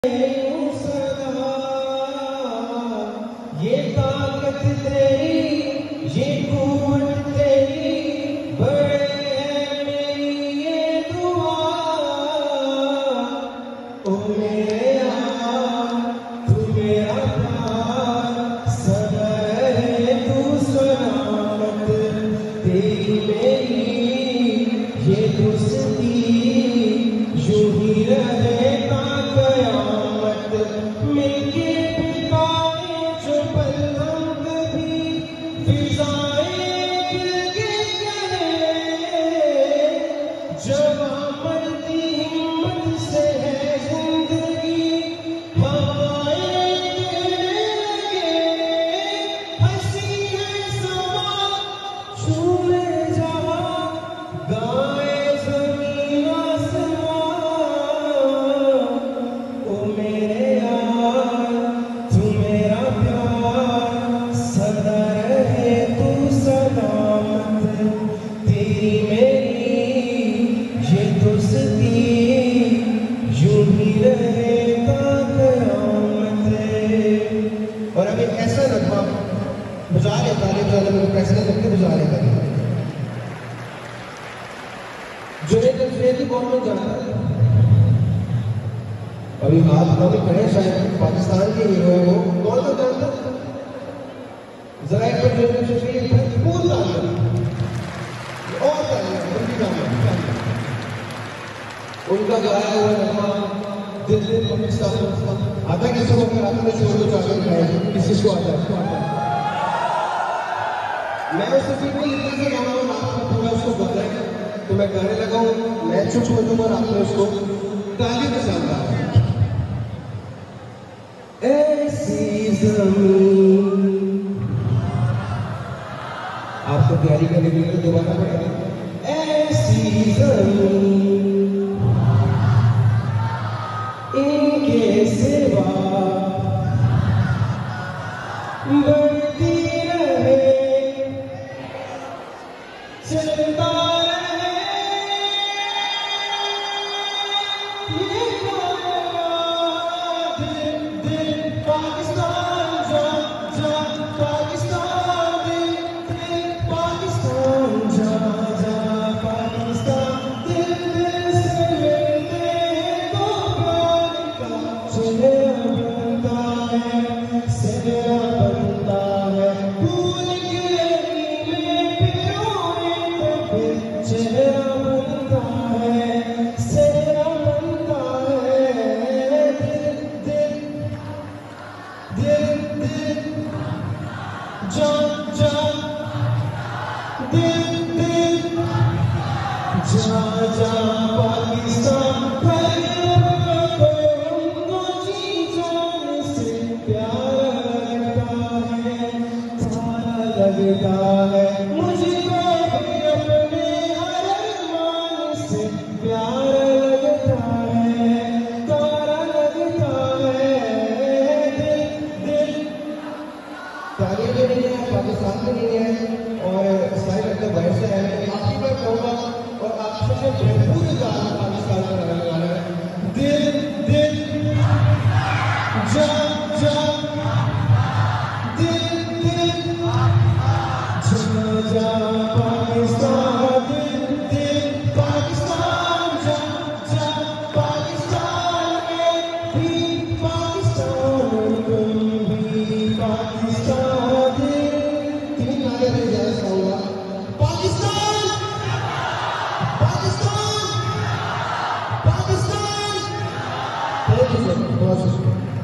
ये ताकत तेरी, ये कुव्वत तेरी, बड़े है मेरी ये दुआ। ओ मेरे यार, तू मेरा प्यार, सदा रहे तू सलामत। तेरी मेरी ये दोस्ती यूं ही रहे कयामत। मिलके बिताए जो पल हम कभी, फिजाएं गिरके करें। जब मरती हिम्मत से है जिंदगी, हवाएं कहने लगे। हंसी है समा छूले जहां, गाए जमीन आसमां। ओ मेरे यार, तू मेरा प्यार, सदा रहे तू सलामत। तेरी मेरी ये दोस्ती यूं ही रहेगा कयामत। और अब एक ऐसा नगमा बुझा लेता है जो अलग फैसले करके बुझा लेता है, जो एक अफ्रीकी कौम में जाता है। अभी हाथ उठा के खड़े, शायद पाकिस्तान के हीरो है वो, कौन सा जानता है? जरा एक बार जोर से सोचिए, भरपूर तालियां और तालियां उनकी नाम उनका गाया हुआ नगमा दिल दिल पाकिस्तान आता है। किसी को अगर आता है जोर तो चाहते हैं, किसी को आता है। मैं उससे बिल्कुल इतना से गाना और आपको पूरा उसको बताया, तो मैं गाने लगा हूँ, मैं चुप हो दूँ और आपने उसको ताली के साथ गाया। ऐसी ज़मीन आपको तैयारी करने के लिए दोबारा पड़ेगा। ऐसी ज़मीन इनके सिवा बढ़ती रहे, चलता रहे ये दिल दिल पाकिस्तान, जा जा पाकिस्तान, दिल दिल पाकिस्तान, जा जा पाकिस्तान। दिल दिल से मिलते हैं तो प्यार का चेहरा बनता है, चेहरा बनता है। भूल के में पिरोए तो फिर चेहरा बनता है, चेहरा बनता है। दिल दिल दिल दिल, जान जान, दिल दिल, जा जा पाकिस्तान। हमको जी जान से प्यार लगता है, सारा लगता है। मुझको भी अपने हर अरमान से प्यार लगता है, तारा लगता है। दिल दिल, तालियां भी नहीं है, पाकिस्तान में नहीं है और सारे लगता बाहर से आए हैं। आपकी मैं कहूँगा और आप सबसे भरपूर गाना पाकिस्तान में रहने वाला है। दिल दिल, जा जा, दिल दिल, जा जा पाकिस्तान। दिल दिल पाकिस्तान, जा जा पाकिस्तान। मैं भी पाकिस्तान, तुम भी पाकिस्तान। तीन नारे में ज्यादा गाऊंगा। पाकिस्तान पाकिस्तान पाकिस्तान। बहुत शुक्रिया।